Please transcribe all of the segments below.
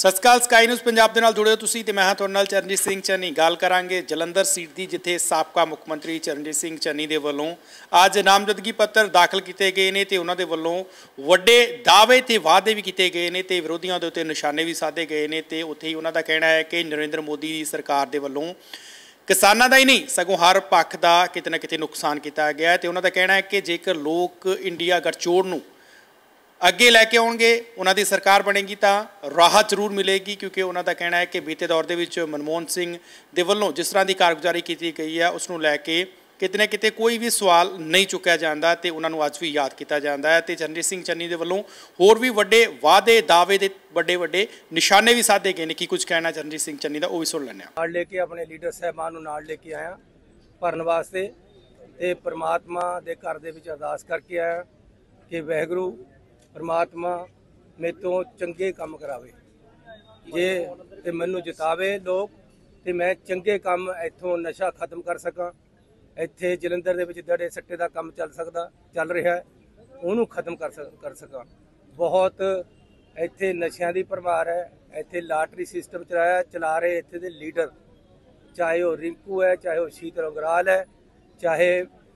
ਸਤਿ ਸ਼੍ਰੀ ਅਕਾਲ ਸਕਾਈ ਨਿਊਜ਼ ਪੰਜਾਬ ਦੇ ਨਾਲ ਜੁੜੇ ਹੋ ਤੁਸੀਂ ਤੇ ਮੈਂ ਹਾਂ ਤੁਹਾਡੇ ਨਾਲ ਚਰਨਜੀਤ ਸਿੰਘ ਚੰਨੀ। ਗੱਲ ਕਰਾਂਗੇ ਜਲੰਧਰ ਸੀਟ ਦੀ, ਜਿੱਥੇ ਸਾਬਕਾ ਮੁੱਖ ਮੰਤਰੀ ਚਰਨਜੀਤ ਸਿੰਘ ਚੰਨੀ ਦੇ ਵੱਲੋਂ ਅੱਜ ਨਾਮਜ਼ਦਗੀ ਪੱਤਰ ਦਾਖਲ ਕੀਤੇ ਗਏ ਨੇ ਤੇ ਉਹਨਾਂ ਦੇ ਵੱਲੋਂ ਵੱਡੇ ਦਾਅਵੇ ਤੇ ਵਾਅਦੇ ਵੀ ਕੀਤੇ ਗਏ ਨੇ ਤੇ ਵਿਰੋਧੀਆਂ ਦੇ ਉੱਤੇ ਨਿਸ਼ਾਨੇ ਵੀ ਸਾਧੇ ਗਏ ਨੇ। ਤੇ ਉੱਥੇ ਹੀ ਉਹਨਾਂ ਦਾ ਕਹਿਣਾ ਹੈ ਕਿ ਨਰਿੰਦਰ ਮੋਦੀ ਦੀ ਸਰਕਾਰ ਦੇ ਵੱਲੋਂ ਕਿਸਾਨਾਂ ਦਾ ਹੀ नहीं सगों हर पक्ष का किते ना किते नुकसान किया गया है। तो उन्होंने कहना है कि जेकर लोग इंडिया गठजोड़ नूं अगे लैके आउणगे, उन्हां दी सरकार बनेगी तो राहत जरूर मिलेगी, क्योंकि उन्होंने कहना है कि बीते दौर दे विच मनमोहन सिंह दे वल्लों जिस तरह की कारगुजारी की गई है उसनूं लैके किते ना किते कोई भी सवाल नहीं चुक्या जाता तो उन्होंने अज भी याद किया जाता है। तो चरणजीत सिंह चन्नी के वलों होर भी वड्डे वादे दावे दे वड्डे वड्डे निशाने भी साधे गए हैं। की कुछ कहना चरणजीत सिंह चन्नी का वो भी सुन लैंदे हां। नाल लेके अपने लीडर साहबान नूं नाल लेके आया भरन वास्ते ते परमात्मा दे घर दे विच अरदास करके आया कि वाहिगुरू परमात्मा मेरे तो चंगे काम करावे, जे ते मैनूं जितावे लोग ते मैं चंगे काम इत्थों नशा खत्म कर सकां। ਇੱਥੇ ਜਲੰਧਰ ਦੇ ਵਿੱਚ ਦੜੇ ਸੱਟੇ ਦਾ ਕੰਮ ਚੱਲ ਰਿਹਾ ਹੈ, ਉਹਨੂੰ ਖਤਮ ਕਰ ਸਕਾਂ। ਬਹੁਤ ਇੱਥੇ ਨਸ਼ਿਆਂ ਦੀ ਭਰਮਾਰ ਹੈ, ਇੱਥੇ ਲਾਟਰੀ ਸਿਸਟਮ ਚਲਾ ਰਹੇ ਇੱਥੇ ਦੇ ਲੀਡਰ, ਚਾਹੇ ਉਹ ਰਿੰਕੂ ਹੈ, ਚਾਹੇ ਉਹ ਸ਼ੀਤਲ ਉਂਗਰਾਲ ਹੈ, ਚਾਹੇ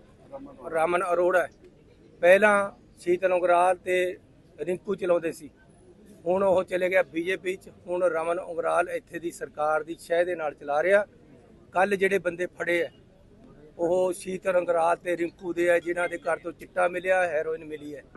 ਰਮਨ ਅਰੋੜਾ ਹੈ। ਪਹਿਲਾਂ ਸ਼ੀਤਲ ਉਂਗਰਾਲ ਤੇ ਰਿੰਕੂ ਚਲਾਉਂਦੇ ਸੀ, ਹੁਣ ਉਹ ਚਲੇ ਗਿਆ ਬੀਜੇਪੀ 'ਚ। ਹੁਣ ਰਮਨ ਉਂਗਰਾਲ ਇੱਥੇ ਦੀ ਸਰਕਾਰ ਦੀ ਸ਼ਹਿ ਦੇ ਨਾਲ ਚਲਾ ਰਿਹਾ। ਕੱਲ੍ਹ ਜਿਹੜੇ ਬੰਦੇ ਫੜੇ ਹੈ ਉਹ ਸ਼ੀਤਲ ਉਂਗਰਾਲ ਤੇ ਰਿੰਕੂ ਦੇ ਹੈ, ਜਿਨ੍ਹਾਂ ਦੇ ਘਰ ਤੋਂ ਚਿੱਟਾ ਮਿਲਿਆ, ਹੈਰੋਇਨ ਮਿਲੀ ਹੈ।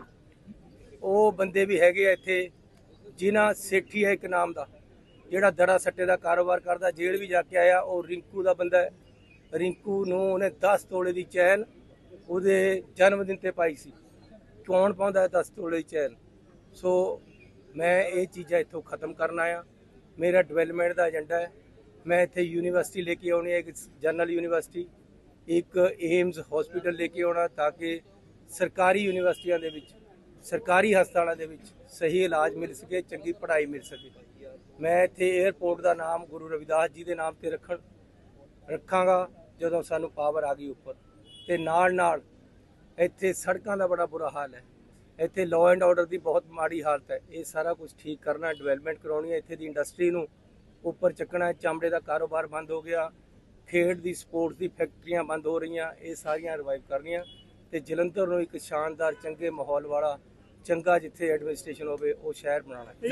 ਉਹ ਬੰਦੇ ਵੀ ਹੈਗੇ ਆ ਇੱਥੇ, ਜਿਨ੍ਹਾਂ ਸੇਠੀ ਹੈ ਇੱਕ ਨਾਮ ਦਾ, ਜਿਹੜਾ ਦੜਾ ਸੱਟੇ ਦਾ ਕਾਰੋਬਾਰ ਕਰਦਾ, ਜੇਲ੍ਹ ਵੀ ਜਾ ਕੇ ਆਇਆ। ਉਹ ਰਿੰਕੂ ਦਾ ਬੰਦਾ ਹੈ। ਰਿੰਕੂ ਨੂੰ ਉਹਨੇ 10 ਤੋਲੇ ਦੀ ਚੈਨ ਉਹਦੇ ਜਨਮ ਦਿਨ ਤੇ ਪਾਈ ਸੀ। ਕੌਣ ਪਾਉਂਦਾ 10 ਤੋਲੇ ਦੀ ਚੈਨ? ਸੋ ਮੈਂ ਇਹ ਚੀਜ਼ਾਂ ਇੱਥੋਂ ਖਤਮ ਕਰਨ ਆਇਆ। ਮੇਰਾ ਡਿਵੈਲਪਮੈਂਟ ਦਾ ਏਜੰਡਾ ਹੈ। ਮੈਂ ਇੱਥੇ ਯੂਨੀਵਰਸਿਟੀ ਲੈ ਕੇ ਆਉਣੀ ਹੈ, ਇੱਕ ਜਨਰਲ ਯੂਨੀਵਰਸਿਟੀ, एक एम्स हॉस्पिटल लेके आना, ताकि सरकारी यूनिवर्सिटियां दे विच, सरकारी हस्पतालों दे विच सही इलाज मिल सके, चंगी पढ़ाई मिल सके। मैं इत्थे एयरपोर्ट का नाम गुरु रविदास जी के नाम से रखांगा जदों सानू पावर आ गई उपर। ते नाल इत्थे सड़कों का बड़ा बुरा हाल है, इत्थे लॉ एंड ऑर्डर की बहुत माड़ी हालत है। ये सारा कुछ ठीक करना, डिवेलपमेंट करवानी है, इत्थे दी इंडस्ट्री नू उपर चकना है। चमड़े का कारोबार बंद हो गया, खेड की स्पोर्ट्स की फैक्ट्रियां बंद हो रही, ये सारियां रिवाइव करनियां ते जलंधर नूं एक शानदार चंगे माहौल वाला, चंगा जिथे एडमिनिस्ट्रेशन होवे वो शहर बनाना है।